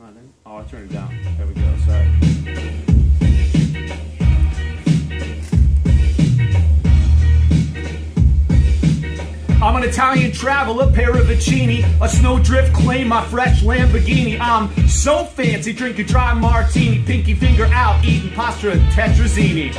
then. Oh, I turned it down. There we go, sorry. I'm an Italian traveler, Paravicini, a snowdrift claim my fresh Lamborghini. I'm so fancy, drinking dry martini, pinky finger out, eating pasta and tetrazzini.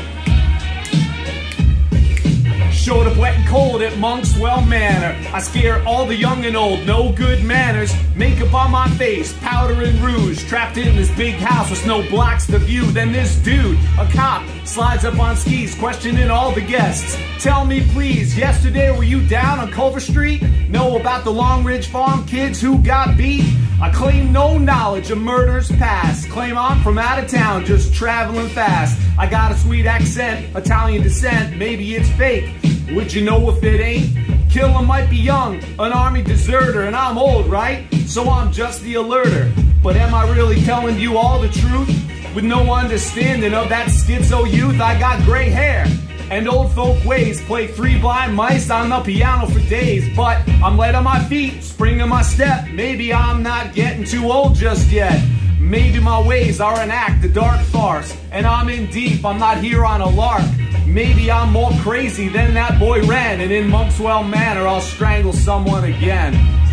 Showed up wet and cold at Monkswell Manor. I scare all the young and old, no good manners. Makeup on my face, powder and rouge. Trapped in this big house with snow blocks the view. Then this dude, a cop, slides up on skis, questioning all the guests. Tell me please, yesterday were you down on Culver Street? Know about the Longridge farm kids who got beat? I claim no knowledge of murders past. Claim I'm from out of town, just traveling fast. I got a sweet accent, Italian descent, maybe it's fake. Would you know if it ain't? Killer might be young, an army deserter, and I'm old, right? So I'm just the alerter. But am I really telling you all the truth? With no understanding of that schizo youth, I got gray hair and old folk ways. Play three blind mice on the piano for days. But I'm light on my feet, spring in my step. Maybe I'm not getting too old just yet. Maybe my ways are an act, a dark farce, and I'm in deep, I'm not here on a lark. Maybe I'm more crazy than that boy ran, and in Monkswell Manor I'll strangle someone again.